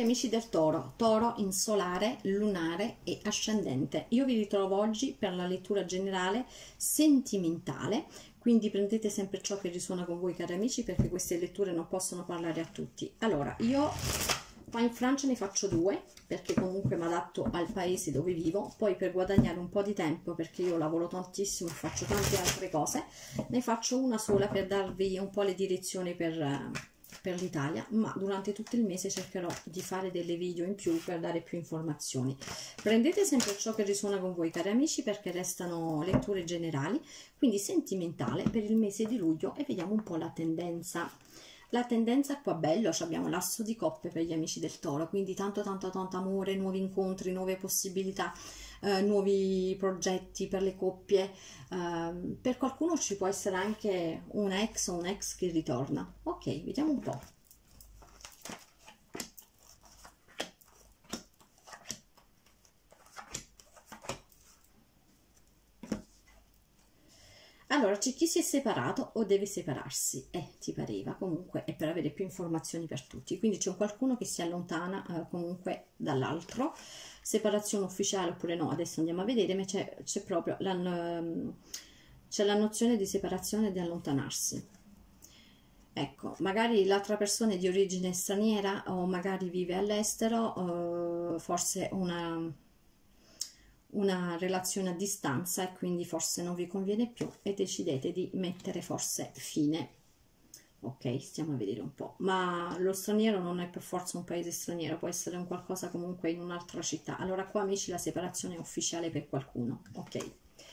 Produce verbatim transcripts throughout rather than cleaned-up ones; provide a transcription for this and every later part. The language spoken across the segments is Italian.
amici del Toro, Toro in solare, lunare e ascendente. Io vi ritrovo oggi per la lettura generale sentimentale, quindi prendete sempre ciò che risuona con voi, cari amici, perché queste letture non possono parlare a tutti. Allora, io qua in Francia ne faccio due, perché comunque mi adatto al paese dove vivo, poi per guadagnare un po' di tempo, perché io lavoro tantissimo e faccio tante altre cose, ne faccio una sola per darvi un po' le direzioni per... per l'Italia, ma durante tutto il mese cercherò di fare delle video in più per dare più informazioni. Prendete sempre ciò che risuona con voi, cari amici, perché restano letture generali, quindi sentimentale per il mese di luglio, e vediamo un po' la tendenza. La tendenza qua bello, abbiamo l'asso di coppe per gli amici del Toro, quindi tanto tanto tanto amore, nuovi incontri, nuove possibilità, eh, nuovi progetti per le coppie. Uh, per qualcuno ci può essere anche una ex o un ex che ritorna. Ok, vediamo un po'. Allora, c'è chi si è separato o deve separarsi, eh, ti pareva, comunque è per avere più informazioni per tutti, quindi c'è qualcuno che si allontana eh, comunque dall'altro, separazione ufficiale oppure no, adesso andiamo a vedere, ma c'è proprio la, c'è la nozione di separazione e di allontanarsi. Ecco, magari l'altra persona è di origine straniera o magari vive all'estero, eh, forse una... una relazione a distanza, e quindi forse non vi conviene più e decidete di mettere forse fine. Ok, stiamo a vedere un po', ma lo straniero non è per forza un paese straniero, può essere un qualcosa comunque in un'altra città. Allora qua, amici, la separazione è ufficiale per qualcuno. Ok,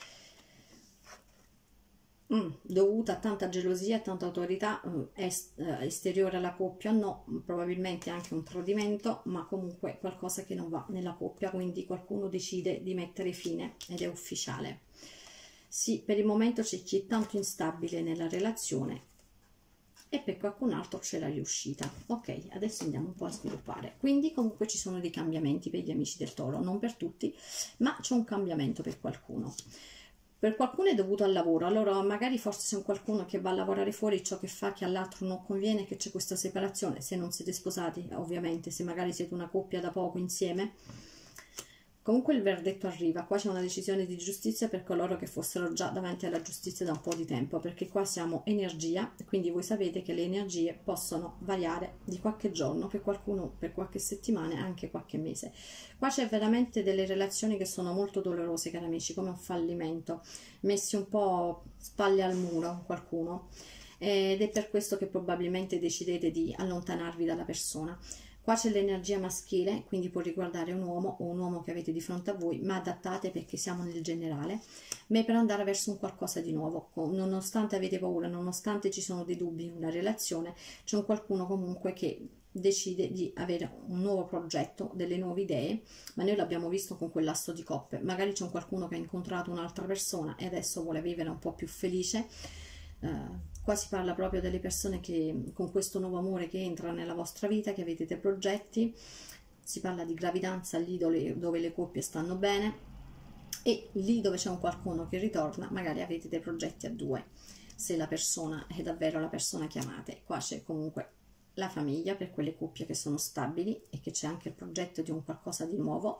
Mm, dovuta a tanta gelosia, a tanta autorità eh, est eh, esteriore alla coppia, no, probabilmente anche un tradimento, ma comunque qualcosa che non va nella coppia, quindi qualcuno decide di mettere fine ed è ufficiale. Sì, per il momento c'è chi è tanto instabile nella relazione e per qualcun altro c'è la riuscita. Ok, adesso andiamo un po' a sviluppare. Quindi comunque ci sono dei cambiamenti per gli amici del Toro, non per tutti, ma c'è un cambiamento per qualcuno. Per qualcuno è dovuto al lavoro, allora magari forse c'è qualcuno che va a lavorare fuori, ciò che fa che all'altro non conviene, che c'è questa separazione, se non siete sposati ovviamente, se magari siete una coppia da poco insieme. Comunque il verdetto arriva, qua c'è una decisione di giustizia per coloro che fossero già davanti alla giustizia da un po' di tempo, perché qua siamo energia, quindi voi sapete che le energie possono variare di qualche giorno, per qualcuno per qualche settimana e anche qualche mese. Qua c'è veramente delle relazioni che sono molto dolorose, cari amici, come un fallimento, messi un po' spalle al muro qualcuno, ed è per questo che probabilmente decidete di allontanarvi dalla persona. Qua c'è l'energia maschile, quindi può riguardare un uomo o un uomo che avete di fronte a voi, ma adattate perché siamo nel generale, ma per andare verso un qualcosa di nuovo. Nonostante avete paura, nonostante ci sono dei dubbi in una relazione, c'è un qualcuno comunque che decide di avere un nuovo progetto, delle nuove idee, ma noi l'abbiamo visto con quell'asso di coppe. Magari c'è un qualcuno che ha incontrato un'altra persona e adesso vuole vivere un po' più felice. Uh, qua si parla proprio delle persone che con questo nuovo amore che entra nella vostra vita, che avete dei progetti, si parla di gravidanza lì dove, dove le coppie stanno bene, e lì dove c'è un qualcuno che ritorna magari avete dei progetti a due, se la persona è davvero la persona che amate. Qua c'è comunque la famiglia per quelle coppie che sono stabili e che c'è anche il progetto di un qualcosa di nuovo,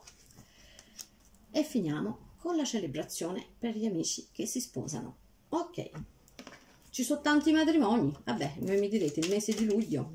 e finiamo con la celebrazione per gli amici che si sposano. Ok, ci sono tanti matrimoni, vabbè, voi mi direte il mese di luglio.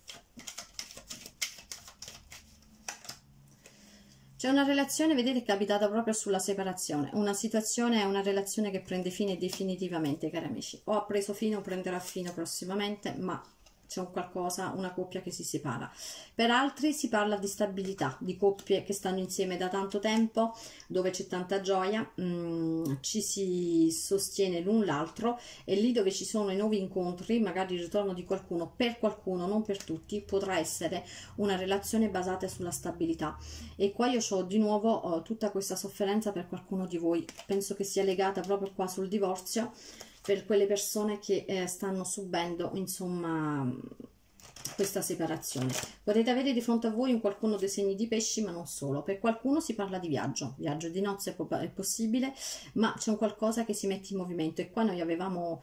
C'è una relazione, vedete, capitata proprio sulla separazione, una situazione, una relazione che prende fine definitivamente, cari amici, o ha preso fine o prenderà fine prossimamente, ma c'è un qualcosa, una coppia che si separa. Per altri si parla di stabilità, di coppie che stanno insieme da tanto tempo, dove c'è tanta gioia, mh, ci si sostiene l'un l'altro, e lì dove ci sono i nuovi incontri, magari il ritorno di qualcuno, per qualcuno, non per tutti, potrà essere una relazione basata sulla stabilità. E qua io ho di nuovo oh, tutta questa sofferenza per qualcuno di voi, penso che sia legata proprio qua sul divorzio, per quelle persone che eh, stanno subendo, insomma, questa separazione. Potete avere di fronte a voi un qualcuno dei segni di pesci, ma non solo. Per qualcuno si parla di viaggio, viaggio di nozze è, è possibile, ma c'è un qualcosa che si mette in movimento, e qua noi avevamo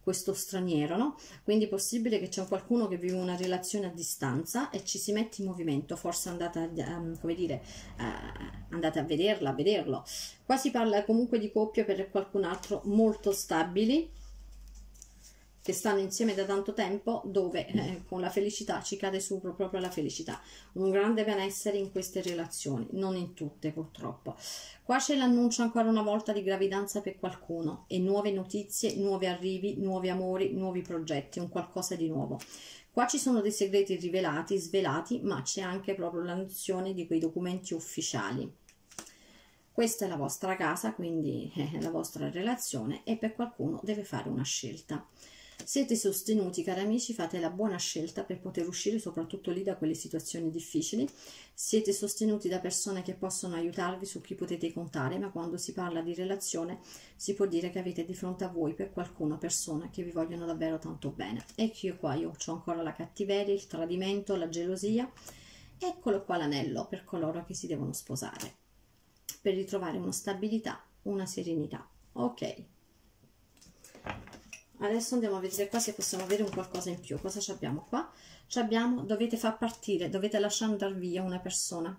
questo straniero, no? Quindi è possibile che c'è qualcuno che vive una relazione a distanza e ci si mette in movimento, forse andate a, um, come dire, uh, andate a vederla, a vederlo. Qua si parla comunque di coppie per qualcun altro molto stabili, che stanno insieme da tanto tempo, dove eh, con la felicità ci cade su proprio la felicità, un grande benessere in queste relazioni, non in tutte purtroppo. Qua c'è l'annuncio ancora una volta di gravidanza per qualcuno e nuove notizie, nuovi arrivi, nuovi amori, nuovi progetti, un qualcosa di nuovo. Qua ci sono dei segreti rivelati, svelati, ma c'è anche proprio la nozione di quei documenti ufficiali. Questa è la vostra casa, quindi eh, la vostra relazione, e per qualcuno deve fare una scelta. Siete sostenuti, cari amici, fate la buona scelta per poter uscire soprattutto lì da quelle situazioni difficili. Siete sostenuti da persone che possono aiutarvi, su chi potete contare, ma quando si parla di relazione si può dire che avete di fronte a voi per qualcuno persone che vi vogliono davvero tanto bene. E io qua io ho ancora la cattiveria, il tradimento, la gelosia. Eccolo qua l'anello per coloro che si devono sposare, per ritrovare una stabilità, una serenità. Ok. Adesso andiamo a vedere qua se possiamo avere un qualcosa in più. Cosa abbiamo qua? Ci abbiamo, dovete far partire, dovete lasciare andare via una persona,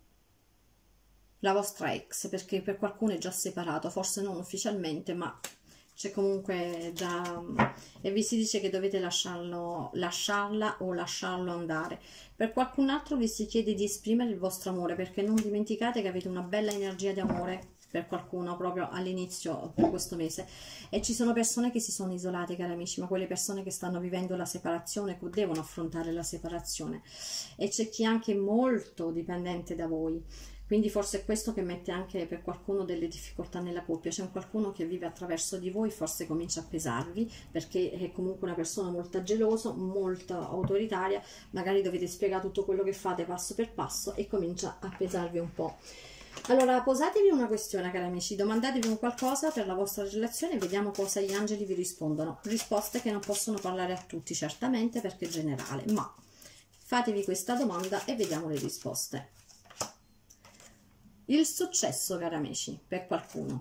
la vostra ex, perché per qualcuno è già separato, forse non ufficialmente, ma c'è comunque già, e vi si dice che dovete lasciarlo, lasciarla o lasciarlo andare. Per qualcun altro vi si chiede di esprimere il vostro amore, perché non dimenticate che avete una bella energia di amore per qualcuno proprio all'inizio di questo mese, e ci sono persone che si sono isolate, cari amici, ma quelle persone che stanno vivendo la separazione, che devono affrontare la separazione, e c'è chi è anche molto dipendente da voi, quindi forse è questo che mette anche per qualcuno delle difficoltà nella coppia. C'è qualcuno che vive attraverso di voi, forse comincia a pesarvi, perché è comunque una persona molto gelosa, molto autoritaria, magari dovete spiegare tutto quello che fate passo per passo e comincia a pesarvi un po'. Allora, posatevi una questione, cari amici, domandatevi un qualcosa per la vostra relazione e vediamo cosa gli angeli vi rispondono. Risposte che non possono parlare a tutti, certamente, perché è generale, ma fatevi questa domanda e vediamo le risposte. Il successo, cari amici, per qualcuno.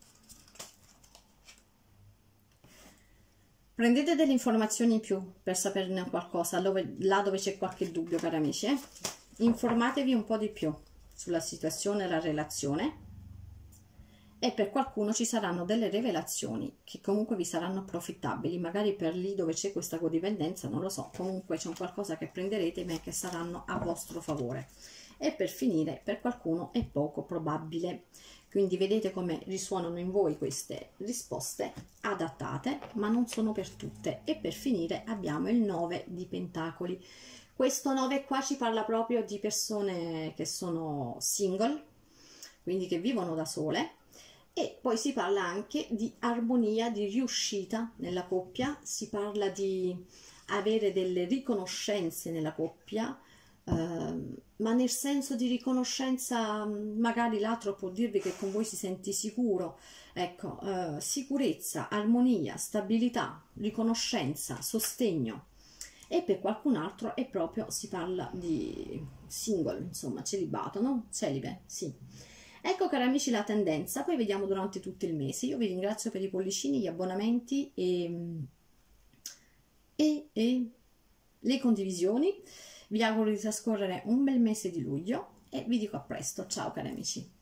Prendete delle informazioni in più per saperne qualcosa, dove, là dove c'è qualche dubbio, cari amici, eh? Informatevi un po' di più sulla situazione e la relazione, e per qualcuno ci saranno delle rivelazioni che comunque vi saranno approfittabili, magari per lì dove c'è questa codipendenza, non lo so, comunque c'è un qualcosa che prenderete ma che saranno a vostro favore. E per finire, per qualcuno è poco probabile, quindi vedete come risuonano in voi queste risposte adattate, ma non sono per tutte. E per finire abbiamo il nove di pentacoli. Questo nove qua ci parla proprio di persone che sono single, quindi che vivono da sole, e poi si parla anche di armonia, di riuscita nella coppia, si parla di avere delle riconoscenze nella coppia, eh, ma nel senso di riconoscenza, magari l'altro può dirvi che con voi si sente sicuro, ecco, eh, sicurezza, armonia, stabilità, riconoscenza, sostegno. E per qualcun altro è proprio, si parla di single, insomma, celibato, no? Celibe, sì. Ecco, cari amici, la tendenza. Poi vediamo durante tutto il mese. Io vi ringrazio per i pollicini, gli abbonamenti e, e, e le condivisioni. Vi auguro di trascorrere un bel mese di luglio e vi dico a presto. Ciao, cari amici.